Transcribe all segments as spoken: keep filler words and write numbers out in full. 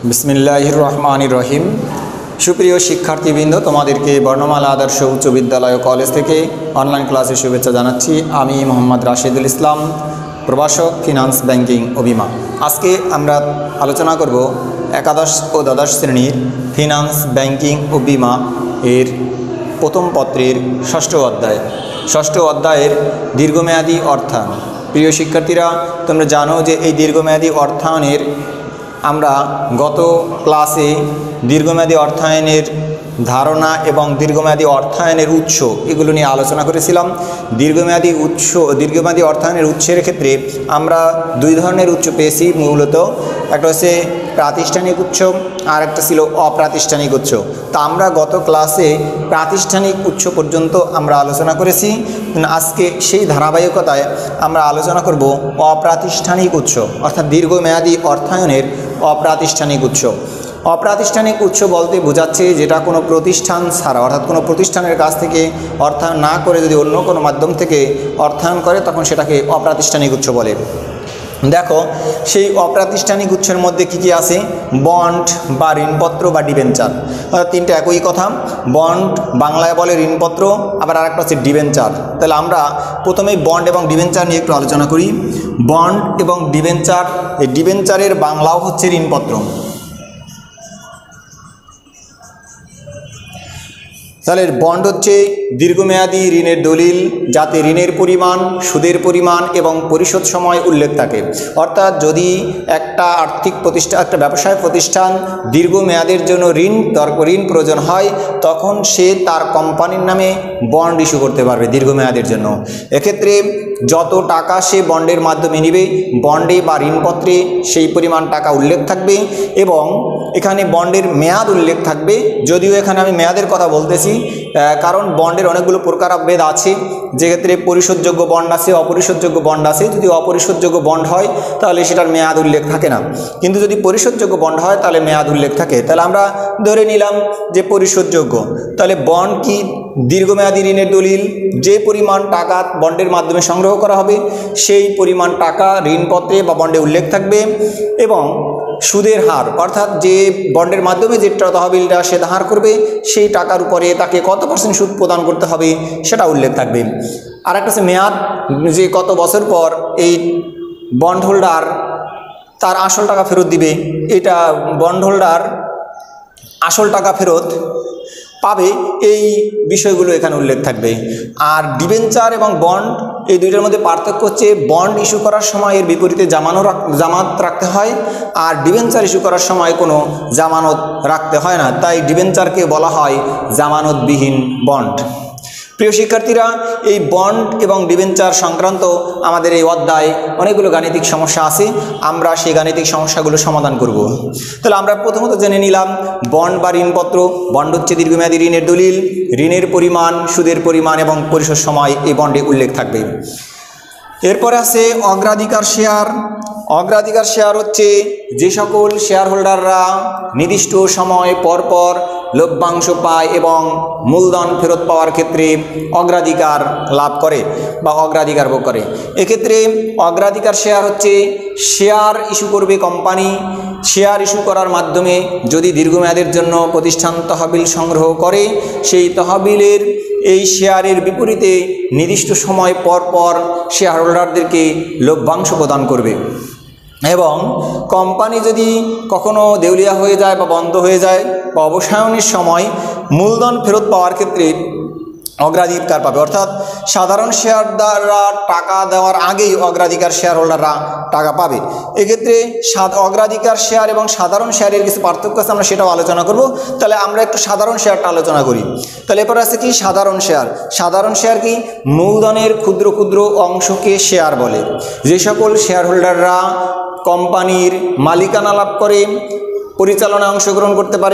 बिस्मिल्लाहिर रहमानिर रहीम। सुप्रिय शिक्षार्थीबृंद, तोमादेरके बर्णमाला आदर्श उच्च विद्यालय कलेज थेके अनलाइन क्लासे शुभेच्छा जानाच्छि। आमी मोहम्मद राशिदुल इस्लाम, प्रभाषक फिनान्स बैंकिंग ओ बीमा। आज के आमरा आलोचना करब एकादश और द्वादश श्रेणीर फिनान्स बैंकिंग ओ बीमा एर प्रथम पत्रेर षष्ठ अध्याय षष्ठ अध्यायेर दीर्घमेयादी अर्थायन। प्रिय शिक्षार्थीरा, तोमरा जानो जे एई दीर्घमेयादी अर्थायनेर আমরা গত ক্লাসে দীর্ঘমেয়াদী অর্থায়নের ধারণা এবং দীর্ঘমেয়াদী অর্থায়নের উৎস এগুলো নিয়ে আলোচনা করেছিলাম। দীর্ঘমেয়াদী উৎস দীর্ঘমেয়াদী অর্থায়নের উৎসের ক্ষেত্রে আমরা দুই ধরনের উৎস পেয়েছি মূলত। একটা হচ্ছে প্রাতিষ্ঠানিক উৎস আর একটা ছিল অপ্রাতিষ্ঠানিক উৎস। তা আমরা গত ক্লাসে প্রাতিষ্ঠানিক উৎস পর্যন্ত আমরা আলোচনা করেছি। আজকে সেই ধারাবাহিকতায় আমরা আলোচনা করব অপ্রাতিষ্ঠানিক উৎস, অর্থাৎ দীর্ঘমেয়াদী অর্থায়নের অপ্রাতিষ্ঠানিক উৎস। অপ্রাতিষ্ঠানিক উৎস বলতে বোঝাচ্ছে যেটা কোনো প্রতিষ্ঠান ছাড়া, অর্থাৎ কোনো প্রতিষ্ঠানের কাছ থেকে অর্থায়ন না করে যদি অন্য কোনো মাধ্যম থেকে অর্থায়ন করে তখন সেটাকে অপ্রাতিষ্ঠানিক উৎস বলে। দেখো, সেই অপ্রাতিষ্ঠানিক উৎসের মধ্যে কি কি আছে? বন্ড বা ঋণপত্র বা ডিবেঞ্চার, অর্থাৎ তিনটা একই কথা। বন্ড বাংলায় বলে ঋণপত্র, আবার আরেকটা হচ্ছে ডিবেঞ্চার। তাহলে আমরা প্রথমেই বন্ড এবং ডিবেঞ্চার নিয়ে একটু আলোচনা করি। বন্ড এবং ডিবেঞ্চার, এই ডিবেঞ্চারের বাংলাও হচ্ছে ঋণপত্র। তাহলে বন্ড হচ্ছে দীর্ঘমেয়াদী ঋণের দলিল, যাতে ঋণের পরিমাণ, সুদের পরিমাণ এবং পরিশোধ সময় উল্লেখ থাকে। অর্থাৎ যদি একটা আর্থিক প্রতিষ্ঠান, একটা ব্যবসায় প্রতিষ্ঠান দীর্ঘমেয়াদের জন্য ঋণ দরকার ঋণ প্রয়োজন হয়, তখন সে তার কোম্পানির নামে বন্ড ইস্যু করতে পারবে দীর্ঘমেয়াদের জন্য। এক্ষেত্রে যত টাকা সে বন্ডের মাধ্যমে নেবে, বন্ডে বা ঋণপত্রে সেই পরিমাণ টাকা উল্লেখ থাকবে এবং এখানে বন্ডের মেয়াদ উল্লেখ থাকবে। যদিও এখানে আমি মেয়াদের কথা বলতেছি, কারণ বন্ডের অনেকগুলো প্রকারভেদ আছে। যেক্ষেত্রে পরিশোধযোগ্য বন্ড আছে, অপরিশোধযোগ্য বন্ড আছে। যদি অপরিশোধযোগ্য বন্ড হয় তাহলে সেটার মেয়াদ উল্লেখ থাকে না, কিন্তু যদি পরিশোধযোগ্য বন্ড হয় তাহলে মেয়াদ উল্লেখ থাকে। তাহলে আমরা ধরে নিলাম যে পরিশোধযোগ্য। তাহলে বন্ড কি? দীর্ঘমেয়াদী ঋণের দলিল। যে পরিমাণ টাকা বন্ডের মাধ্যমে সংগ্রহ করা হবে সেই পরিমাণ টাকা ঋণপত্রে বা বন্ডে উল্লেখ থাকবে এবং সুদের হার, অর্থাৎ যে বন্ডের মাধ্যমে যে তহবিলটা সে ধার করবে সেই টাকার উপরে তাকে কত পার্সেন্ট সুদ প্রদান করতে হবে সেটা উল্লেখ থাকবে। আর একটা হচ্ছে মেয়াদ, যে কত বছর পর এই বন্ড হোল্ডার তার আসল টাকা ফেরত দিবে, এটা বন্ড হোল্ডার আসল টাকা ফেরত পাবে, এই বিষয়গুলো এখানে উল্লেখ থাকবে। আর ডিবেঞ্চার এবং বন্ড, এই দুইটার মধ্যে পার্থক্য হচ্ছে বন্ড ইস্যু করার সময় এর বিপরীতে জামানো জামানত রাখতে হয়, আর ডিবেঞ্চার ইস্যু করার সময় কোনো জামানত রাখতে হয় না। তাই ডিবেঞ্চারকে বলা হয় জামানতবিহীন বন্ড। প্রিয় শিক্ষার্থীরা, এই বন্ড এবং ডিবেঞ্চার সংক্রান্ত আমাদের এই অধ্যায়ে অনেকগুলো গাণিতিক সমস্যা আছে। আমরা সেই গাণিতিক সমস্যাগুলো সমাধান করব। তাহলে আমরা প্রথমত জেনে নিলাম বন্ড বা ঋণপত্র। বন্ড হচ্ছে দীর্ঘমেয়াদী ঋণের দলিল। ঋণের পরিমাণ, সুদের পরিমাণ এবং পরিশোধ সময় এই বন্ডে উল্লেখ থাকবে। এরপরে আছে অগ্রাধিকার শেয়ার। অগ্রাধিকার শেয়ার হচ্ছে যে সকল শেয়ার হোল্ডাররা নির্দিষ্ট সময় পর পর লভ্যাংশ পায় এবং মূলধন ফেরত পাওয়ার ক্ষেত্রে অগ্রাধিকার লাভ করে বা অগ্রাধিকার ভোগ করে। এক্ষেত্রে অগ্রাধিকার শেয়ার হচ্ছে শেয়ার ইস্যু করবে কোম্পানি। শেয়ার ইস্যু করার মাধ্যমে যদি দীর্ঘমেয়াদের জন্য প্রতিষ্ঠান তহবিল সংগ্রহ করে, সেই তহবিলের এই শেয়ারের বিপরীতে নির্দিষ্ট সময় পর পর শেয়ার হোল্ডারদেরকে লভ্যাংশ প্রদান করবে এবং কোম্পানি যদি কখনো দেউলিয়া হয়ে যায় বা বন্ধ হয়ে যায় বা অবসায়নের সময় মূলধন ফেরত পাওয়ার ক্ষেত্রে অগ্রাধিকার পাবে। অর্থাৎ সাধারণ শেয়ারদাররা টাকা দেওয়ার আগেই অগ্রাধিকার শেয়ার হোল্ডাররা টাকা পাবে। এক্ষেত্রে অগ্রাধিকার শেয়ার এবং সাধারণ শেয়ারের কিছু পার্থক্য আছে, আমরা সেটাও আলোচনা করব। তাহলে আমরা একটু সাধারণ শেয়ারটা আলোচনা করি। তাহলে এরপর আছে কি সাধারণ শেয়ার। সাধারণ শেয়ার কি? মূলধনের ক্ষুদ্র ক্ষুদ্র অংশকে শেয়ার বলে। যে সকল শেয়ার হোল্ডাররা কোম্পানির মালিকানা লাভ করে, পরিচালনায় অংশগ্রহণ করতে পারে,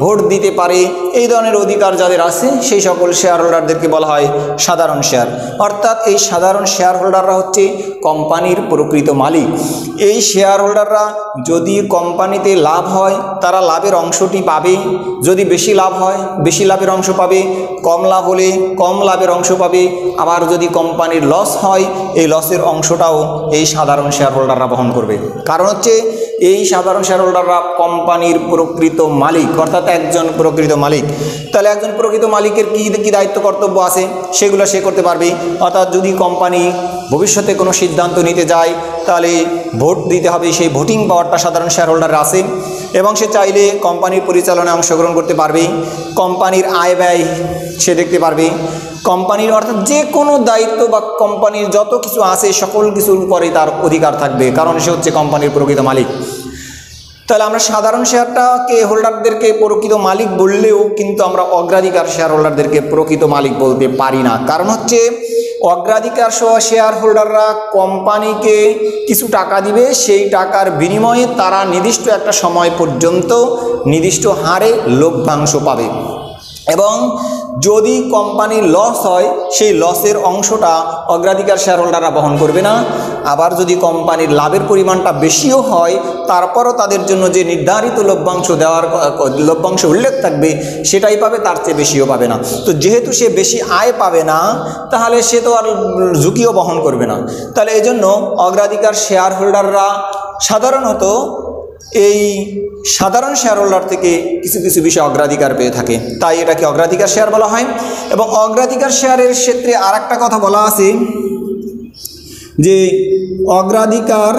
ভোট দিতে পারে, এই ধরনের অধিকার যাদের আছে সেই সকল শেয়ার হোল্ডারদেরকে বলা হয় সাধারণ শেয়ার। অর্থাৎ এই সাধারণ শেয়ার হোল্ডাররা হচ্ছে কোম্পানির প্রকৃত মালিক। এই শেয়ার হোল্ডাররা যদি কোম্পানিতে লাভ হয় তারা লাভের অংশটি পাবে, যদি বেশি লাভ হয় বেশি লাভের অংশ পাবে, কম লাভ হলে কম লাভের অংশ পাবে, আবার যদি কোম্পানির লস হয় এই লসের অংশটাও এই সাধারণ শেয়ার হোল্ডাররা বহন করবে। কারণ হচ্ছে এই সাধারণ শেয়ার হোল্ডাররা কোম্পানির প্রকৃত মালিক, অর্থাৎ একজন প্রকৃত মালিক। তাহলে একজন প্রকৃত মালিকের কী কী দায়িত্ব কর্তব্য আছে সেগুলো সে করতে পারবে। অর্থাৎ যদি কোম্পানি ভবিষ্যতে কোনো সিদ্ধান্ত নিতে যায় তাহলে ভোট দিতে হবে, সেই ভোটিং পাওয়ারটা সাধারণ শেয়ার হোল্ডার আছে এবং সে চাইলে কোম্পানির পরিচালনায় অংশগ্রহণ করতে পারবে, কোম্পানির আয় ব্যয় সে দেখতে পারবে, কোম্পানির অর্থাৎ যে কোনো দায়িত্ব বা কোম্পানির যত কিছু আছে সকল কিছুর উপরে তার অধিকার থাকবে, কারণ সে হচ্ছে কোম্পানির প্রকৃত মালিক। তাহলে আমরা সাধারণ শেয়ারটাকে হোল্ডারদেরকে প্রকৃত মালিক বললেও কিন্তু আমরা অগ্রাধিকার শেয়ার হোল্ডারদেরকে প্রকৃত মালিক বলতে পারি না। কারণ হচ্ছে অগ্রাধিকার সহ শেয়ার হোল্ডাররা কোম্পানিকে কিছু টাকা দিবে, সেই টাকার বিনিময়ে তারা নির্দিষ্ট একটা সময় পর্যন্ত নির্দিষ্ট হারে লভ্যাংশ পাবে এবং যদি কোম্পানির লস হয় সেই লসের অংশটা অগ্রাধিকার শেয়ার হোল্ডাররা বহন করবে না। আবার যদি কোম্পানির লাভের পরিমাণটা বেশিও হয় তারপরও তাদের জন্য যে নির্ধারিত লভ্যাংশ দেওয়ার লভ্যাংশ উল্লেখ থাকবে সেটাই পাবে, তার চেয়ে বেশিও পাবে না। তো যেহেতু সে বেশি আয় পাবে না তাহলে সে তো আর ঝুঁকিও বহন করবে না। তাহলে এই জন্য অগ্রাধিকার শেয়ার হোল্ডাররা সাধারণত এই সাধারণ শেয়ার হোল্ডার থেকে কিছু কিছু বিষয় অগ্রাধিকার পেয়ে থাকে, তাই এটাকে অগ্রাধিকার শেয়ার বলা হয়। এবং অগ্রাধিকার শেয়ারের ক্ষেত্রে আর একটা কথা বলা আছে যে অগ্রাধিকার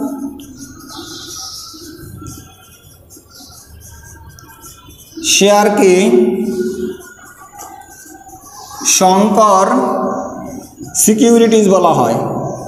শেয়ারকে সংকর সিকিউরিটিজ বলা হয়।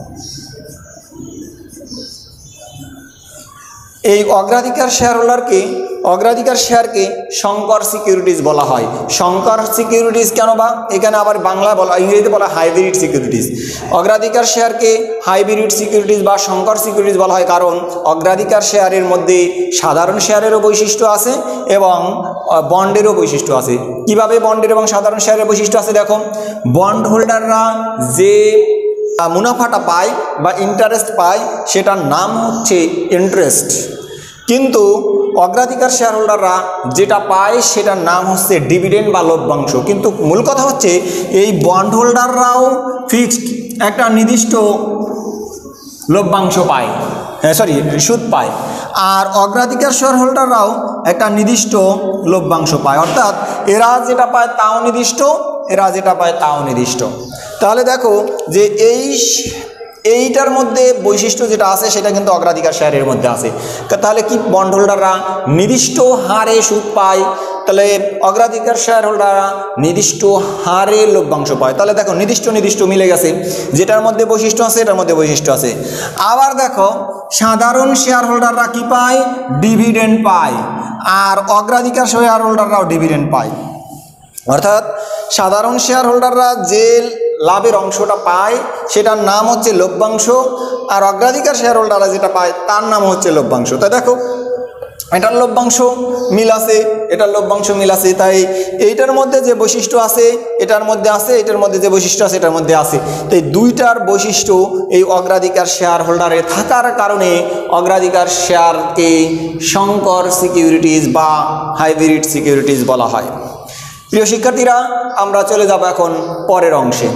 এই অগ্রাধিকার শেয়ার হোল্ডারকে অগ্রাধিকার শেয়ারকে সংকর সিকিউরিটিজ বলা হয়। সংকর সিকিউরিটিজ কেন বা, এখানে আবার বাংলা বলা, ইংরেজিতে বলা হাইব্রিড সিকিউরিটিজ। অগ্রাধিকার শেয়ারকে হাইব্রিড সিকিউরিটিজ বা সংকর সিকিউরিটিজ বলা হয় কারণ অগ্রাধিকার শেয়ারের মধ্যে সাধারণ শেয়ারেরও বৈশিষ্ট্য আছে এবং বন্ডেরও বৈশিষ্ট্য আছে। কিভাবে বন্ডের এবং সাধারণ শেয়ারের বৈশিষ্ট্য আছে দেখো, বন্ড হোল্ডাররা যে মুনাফাটা পায় বা ইন্টারেস্ট পায় সেটার নাম হচ্ছে ইন্টারেস্ট, কিন্তু অগ্রাধিকার শেয়ার হোল্ডাররা যেটা পায় সেটার নাম হচ্ছে ডিভিডেন্ড বা লভ্যাংশ। কিন্তু মূল কথা হচ্ছে এই বন্ড হোল্ডাররাও ফিক্সড একটা নির্দিষ্ট লভ্যাংশ পায়, হ্যাঁ সরি সুদ পায়, আর অগ্রাধিকার শেয়ার হোল্ডাররাও একটা নির্দিষ্ট লভ্যাংশ পায়। অর্থাৎ এরা যেটা পায় তাও নির্দিষ্ট, এরা যেটা পায় তাও নির্দিষ্ট। তাহলে দেখো যে এই এইটার মধ্যে বৈশিষ্ট্য যেটা আছে সেটা কিন্তু অগ্রাধিকার শেয়ারের মধ্যে আছে। তাহলে কি বন্ড হোল্ডাররা নির্দিষ্ট হারে সুদ পায়, তাহলে অগ্রাধিকার শেয়ার হোল্ডাররা নির্দিষ্ট হারে লভ্যাংশ পায়। তাহলে দেখো নির্দিষ্ট নির্দিষ্ট মিলে গেছে, যেটার মধ্যে বৈশিষ্ট্য আছে এটার মধ্যে বৈশিষ্ট্য আছে। আবার দেখো সাধারণ শেয়ার হোল্ডাররা কি পায়, ডিভিডেন্ড পায়, আর অগ্রাধিকার শেয়ার হোল্ডাররাও ডিভিডেন্ড পায়। অর্থাৎ সাধারণ শেয়ার হোল্ডাররা যে লাভের অংশটা পায় সেটার নাম হচ্ছে লভ্যাংশ, আর অগ্রাধিকার শেয়ার হোল্ডাররা যেটা পায় তার নাম হচ্ছে লভ্যাংশ। তাই দেখো এটার লভ্যাংশ মিল আছে, এটার লভ্যাংশ মিল আছে, তাই এইটার মধ্যে যে বৈশিষ্ট্য আছে এটার মধ্যে আছে, এটার মধ্যে যে বৈশিষ্ট্য আছে এটার মধ্যে আছে। তাই দুইটার বৈশিষ্ট্য এই অগ্রাধিকার শেয়ার হোল্ডারে থাকার কারণে অগ্রাধিকার শেয়ারকে সংকর সিকিউরিটিজ বা হাইব্রিড সিকিউরিটিজ বলা হয়। প্রিয় শিক্ষার্থীরা, আমরা চলে যাব এখন পরের অংশে।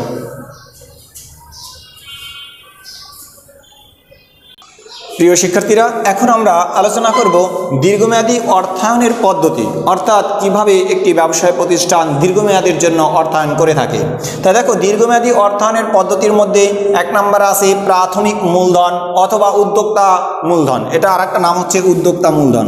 প্রিয় শিক্ষার্থীরা, এখন আমরা আলোচনা করব দীর্ঘমেয়াদী অর্থায়নের পদ্ধতি, অর্থাৎ কিভাবে একটি ব্যবসায় প্রতিষ্ঠান দীর্ঘমেয়াদের জন্য অর্থায়ন করে থাকে। তাই দেখো দীর্ঘমেয়াদী অর্থায়নের পদ্ধতির মধ্যে এক নম্বরে আছে প্রাথমিক মূলধন অথবা উদ্যোক্তা মূলধন, এটা আর একটা নাম হচ্ছে উদ্যোক্তা মূলধন।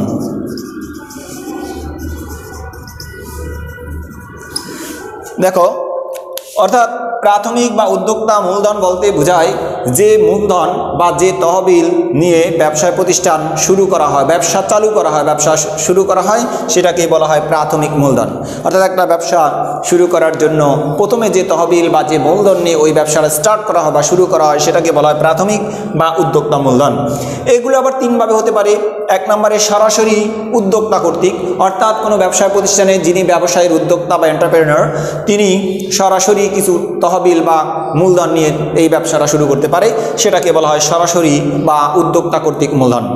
দেখো অর্থাৎ প্রাথমিক বা উদ্যোক্তা মূলধন বলতে বোঝায় যে মূলধন বা যে তহবিল নিয়ে ব্যবসায় প্রতিষ্ঠান শুরু করা হয়, ব্যবসা চালু করা হয়, ব্যবসা শুরু করা হয়, সেটাকে বলা হয় প্রাথমিক মূলধন। অর্থাৎ একটা ব্যবসা শুরু করার জন্য প্রথমে যে তহবিল বা যে মূলধন নিয়ে ওই ব্যবসাটা স্টার্ট করা হয় বা শুরু করা হয় সেটাকে বলা হয় প্রাথমিক বা উদ্যোক্তা মূলধন। এগুলো আবার তিনভাবে হতে পারে। এক নম্বরে সরাসরি উদ্যোক্তা কর্তৃক, অর্থাৎ কোনো ব্যবসায় প্রতিষ্ঠানে যিনি ব্যবসায়ের উদ্যোক্তা বা এন্টারপ্রেনার তিনি সরাসরি কিছু তহবিল বা মূলধন নিয়ে এই ব্যবসাটা শুরু করতে পারে, সেটাকে বলা হয় সরাসরি বা উদ্যোক্তা কর্তৃক মূলধন।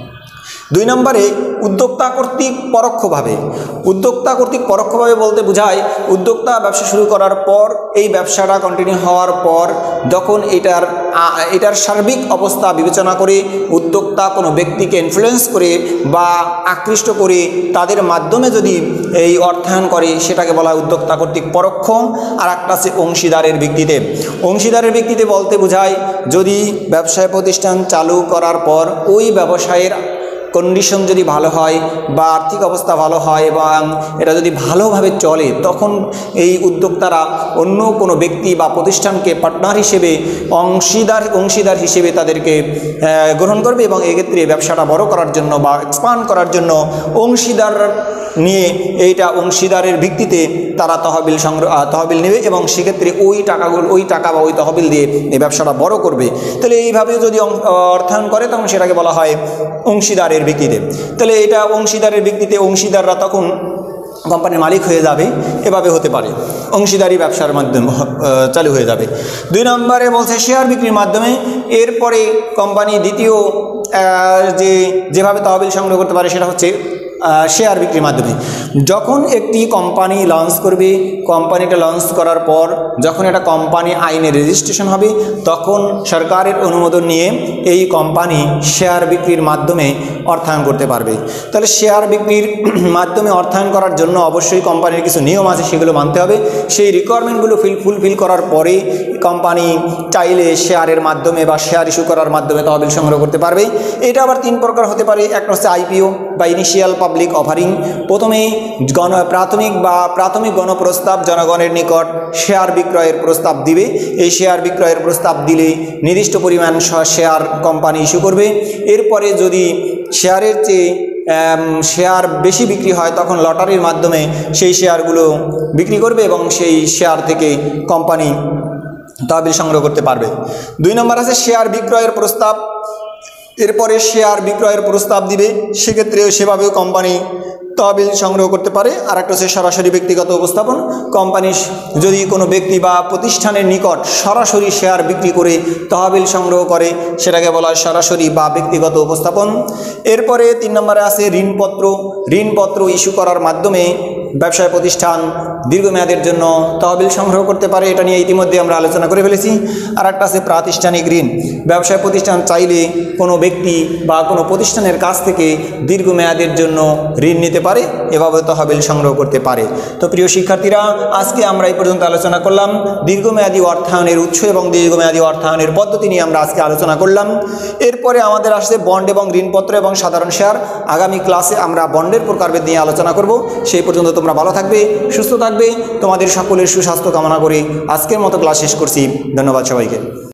দুই নম্বরে উদ্যোক্তা কর্তৃক পরোক্ষভাবে। উদ্যোক্তা কর্তৃক পরোক্ষভাবে বলতে বোঝায় উদ্যোক্তা ব্যবসা শুরু করার পর এই ব্যবসাটা কন্টিনিউ হওয়ার পর যখন এটার এটার সার্বিক অবস্থা বিবেচনা করে উদ্যোক্তা কোনো ব্যক্তিকে ইনফ্লুয়েন্স করে বা আকৃষ্ট করে তাদের মাধ্যমে যদি এই অর্থায়ন করে সেটাকে বলা হয় উদ্যোক্তা কর্তৃক পরোক্ষ। আর একটা আছে অংশীদারের ভিত্তিতে। অংশীদারের ভিত্তিতে বলতে বোঝায় যদি ব্যবসায় প্রতিষ্ঠান চালু করার পর ওই ব্যবসায়ের কন্ডিশন যদি ভালো হয় বা আর্থিক অবস্থা ভালো হয় এবং এটা যদি ভালোভাবে চলে তখন এই উদ্যোক্তারা অন্য কোনো ব্যক্তি বা প্রতিষ্ঠানকে পার্টনার হিসেবে অংশীদার অংশীদার হিসেবে তাদেরকে গ্রহণ করবে এবং এক্ষেত্রে ব্যবসাটা বড় করার জন্য বা এক্সপান্ড করার জন্য অংশীদার নিয়ে এইটা অংশীদারের ভিত্তিতে তারা তহবিল সংগ্রহ তহবিল নেবে এবং সেক্ষেত্রে ওই টাকাগুলো ওই টাকা বা ওই তহবিল দিয়ে এই ব্যবসাটা বড় করবে। তাহলে এইভাবে যদি অর্থায়ন করে তখন সেটাকে বলা হয় অংশীদারের ভিত্তিতে। তাহলে এটা অংশীদারের ভিত্তিতে অংশীদাররা তখন কোম্পানির মালিক হয়ে যাবে, এভাবে হতে পারে অংশীদারি ব্যবসার মাধ্যমে চালু হয়ে যাবে। দুই নম্বরে বলছে শেয়ার বিক্রির মাধ্যমে। এরপরে কোম্পানি দ্বিতীয় যে যেভাবে তহবিল সংগ্রহ করতে পারে সেটা হচ্ছে শেয়ার বিক্রির মাধ্যমে। যখন একটি কোম্পানি লঞ্চ করবে, কোম্পানিটা লঞ্চ করার পর যখন একটা কোম্পানি আইনে রেজিস্ট্রেশন হবে তখন সরকারের অনুমোদন নিয়ে এই কোম্পানি শেয়ার বিক্রির মাধ্যমে অর্থায়ন করতে পারবে। তাহলে শেয়ার বিক্রির মাধ্যমে অর্থায়ন করার জন্য অবশ্যই কোম্পানির কিছু নিয়ম আছে, সেগুলো মানতে হবে। সেই রিকোয়ারমেন্টগুলো ফিল ফুলফিল করার পরে কোম্পানি চাইলে শেয়ারের মাধ্যমে বা শেয়ার ইস্যু করার মাধ্যমে তহবিল সংগ্রহ করতে পারবে। এটা আবার তিন প্রকার হতে পারে। একটা হচ্ছে আইপিও বা ইনিশিয়াল পাবলিক অফারিং। প্রথমে গণ প্রাথমিক বা প্রাথমিক গণপ্রস্তাব জনগণের নিকট শেয়ার বিক্রয়ের প্রস্তাব দিবে। এই শেয়ার বিক্রয়ের প্রস্তাব দিলে নির্দিষ্ট পরিমাণ শেয়ার কোম্পানি ইস্যু করবে। এরপরে যদি শেয়ারের চেয়ে শেয়ার বেশি বিক্রি হয় তখন লটারির মাধ্যমে সেই শেয়ারগুলো বিক্রি করবে এবং সেই শেয়ার থেকে কোম্পানি তহবিল সংগ্রহ করতে পারবে। দুই নম্বর আছে শেয়ার বিক্রয়ের প্রস্তাব। এরপরে শেয়ার বিক্রয়ের প্রস্তাব দিবে, সেক্ষেত্রে সেভাবেও কোম্পানি তহবিল সংগ্রহ করতে পারে। আর একটা হচ্ছে সরাসরি ব্যক্তিগত উপস্থাপন। কোম্পানি যদি কোনো ব্যক্তি বা প্রতিষ্ঠানের নিকট সরাসরি শেয়ার বিক্রি করে তহবিল সংগ্রহ করে সেটাকে বলা হয় সরাসরি বা ব্যক্তিগত উপস্থাপন। এরপরে তিন নম্বরে আছে ঋণপত্র। ঋণপত্র ইস্যু করার মাধ্যমে ব্যবসায় প্রতিষ্ঠান দীর্ঘমেয়াদের জন্য তহবিল সংগ্রহ করতে পারে। এটা নিয়ে ইতিমধ্যে আমরা আলোচনা করে ফেলেছি। আর একটা আছে প্রাতিষ্ঠানিক ঋণ। ব্যবসায় প্রতিষ্ঠান চাইলে কোনো ব্যক্তি বা কোনো প্রতিষ্ঠানের কাছ থেকে দীর্ঘমেয়াদের জন্য ঋণ নিতে পারে, এভাবে তহবিল সংগ্রহ করতে পারে। তো প্রিয় শিক্ষার্থীরা, আজকে আমরা এই পর্যন্ত আলোচনা করলাম দীর্ঘমেয়াদী অর্থায়নের উৎস এবং দীর্ঘমেয়াদী অর্থায়নের পদ্ধতি নিয়ে আমরা আজকে আলোচনা করলাম। এরপরে আমাদের আসছে বন্ড এবং ঋণপত্র এবং সাধারণ শেয়ার। আগামী ক্লাসে আমরা বন্ডের প্রকারভেদ নিয়ে আলোচনা করব। সেই পর্যন্ত তোমরা ভালো থাকবে, সুস্থ থাকবে। তোমাদের সকলের সুস্বাস্থ্য কামনা করে আজকের মতো ক্লাস শেষ করছি। ধন্যবাদ সবাইকে।